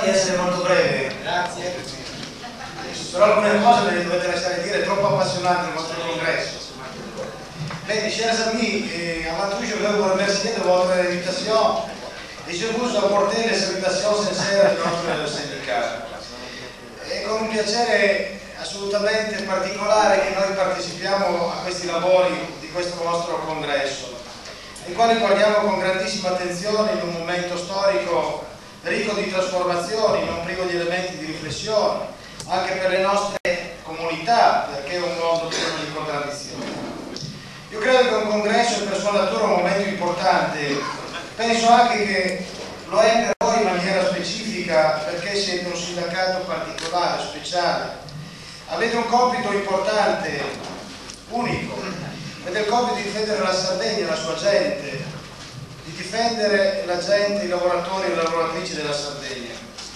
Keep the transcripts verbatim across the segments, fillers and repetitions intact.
di essere molto breve. Grazie. Però alcune cose me le dovete lasciare dire, è troppo appassionante il vostro congresso. Bene, chers amis, et avant tout, je veux vous remercier de votre invitation et je vous apporter les salutations sincères de notre syndicat. È con un piacere assolutamente particolare che noi partecipiamo a questi lavori di questo nostro congresso, ai quali guardiamo con grandissima attenzione in un momento storico ricco di trasformazioni, non privo di elementi di riflessione, anche per le nostre comunità, perché è un mondo pieno di contraddizioni. Io credo che un congresso è per sua natura un momento importante, penso anche che lo è per voi in maniera specifica, perché siete un sindacato particolare, speciale. Avete un compito importante, unico, ed è il compito di difendere la Sardegna, la sua gente, di difendere la gente, i lavoratori e le lavoratrici della Sardegna.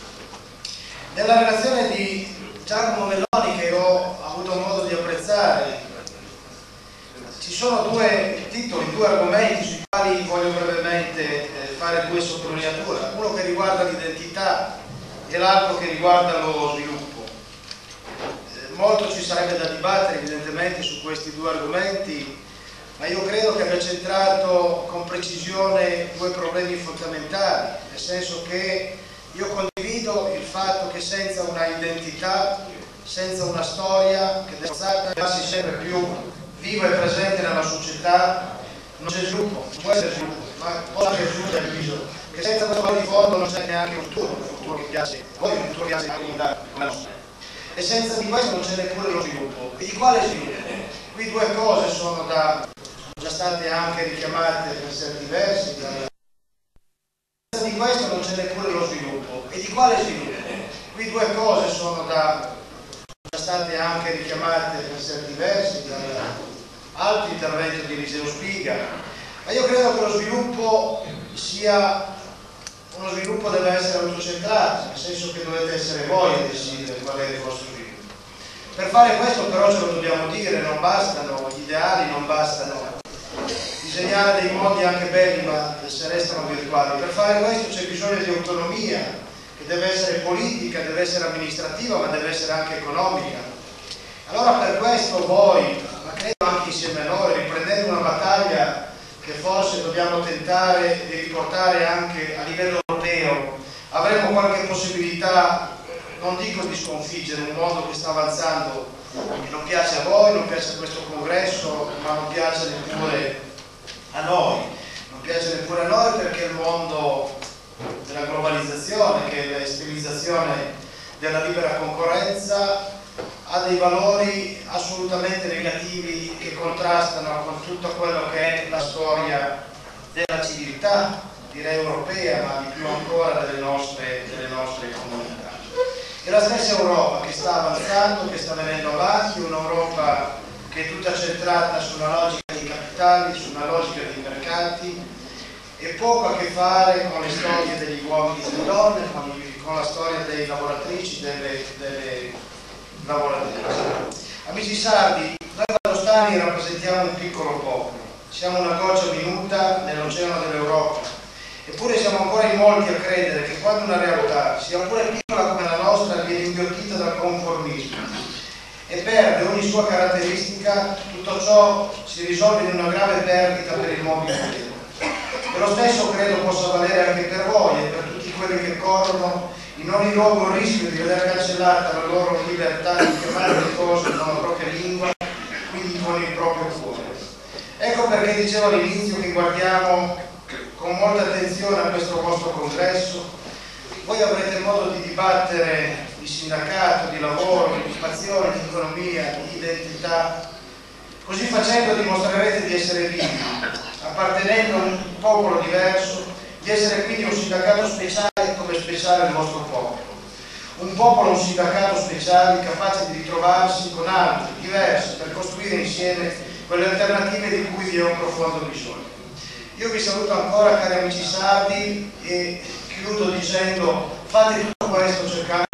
Nella relazione di Giacomo Melloni, che ho avuto modo di apprezzare, ci sono due titoli, due argomenti sui quali voglio brevemente eh, fare due sottolineature, uno che riguarda l'identità e l'altro che riguarda lo sviluppo. Eh, molto ci sarebbe da dibattere evidentemente su questi due argomenti, ma io credo che abbia centrato con precisione due problemi fondamentali, nel senso che io condivido il fatto che senza una identità, senza una storia che deve essere sempre più viva e presente nella società, non c'è sviluppo, non può essere sviluppo, ma cosa che giunge al viso, che senza questo valore di fondo non c'è neanche un futuro, un futuro che piace, voi un futuro che piace anche come la nostra. E senza di questo non c'è neppure lo sviluppo. E di quale sviluppo? Qui due cose sono da, già state anche richiamate per certi versi. Da... Senza di questo non c'è neppure lo sviluppo. E di quale sviluppo? Qui due cose sono da, già state anche richiamate per certi versi. Da... altri interventi di Eliseo Spiga, ma io credo che lo sviluppo sia uno sviluppo deve essere autocentrato, nel senso che dovete essere voi a decidere qual è il vostro sviluppo. Per fare questo però ce lo dobbiamo dire, non bastano gli ideali, non bastano disegnare dei mondi anche belli ma se restano virtuali. Per fare questo c'è bisogno di autonomia, che deve essere politica, deve essere amministrativa, ma deve essere anche economica. Allora per questo voi, ma credo anche insieme a noi, riprendendo una battaglia che forse dobbiamo tentare di riportare anche a livello europeo, avremo qualche possibilità, non dico di sconfiggere un mondo che sta avanzando, che non piace a voi, non piace a questo congresso, ma non piace neppure a noi. Non piace neppure a noi perché il mondo della globalizzazione, che è l'estremizzazione della libera concorrenza, ha dei valori assolutamente negativi che contrastano con tutto quello che è la storia della civiltà, direi europea, ma di più ancora delle nostre, delle nostre comunità. E la stessa Europa che sta avanzando, che sta venendo avanti, un'Europa che è tutta centrata su una logica di capitali, su una logica di mercati, e poco a che fare con le storie degli uomini e delle donne, con, con la storia dei lavoratrici, delle, delle lavoratrici. Amici sardi, noi valdostani rappresentiamo un piccolo popolo, siamo una goccia minuta nell'oceano dell'Europa, eppure siamo ancora in molti a credere che quando una realtà, sia pure piccola come la nostra, viene inghiottita dal conformismo e perde ogni sua caratteristica, tutto ciò si risolve in una grave perdita per il movimento. E lo stesso credo possa valere anche per voi e per tutti quelli che corrono in ogni luogo il rischio di vedere cancellata la loro libertà di chiamare le cose con la propria lingua, quindi con il proprio cuore. Ecco perché dicevo all'inizio che guardiamo con molta attenzione a questo vostro congresso. Voi avrete modo di dibattere di sindacato, di lavoro, di occupazione, di economia, di identità. Così facendo dimostrerete di essere vivi, appartenendo a un popolo diverso, di essere quindi un sindacato speciale come speciale il vostro popolo. Un popolo, un sindacato speciale capace di ritrovarsi con altri, diversi, per costruire insieme quelle alternative di cui vi è un profondo bisogno. Io vi saluto ancora, cari amici sardi, e chiudo dicendo: fate tutto questo cercando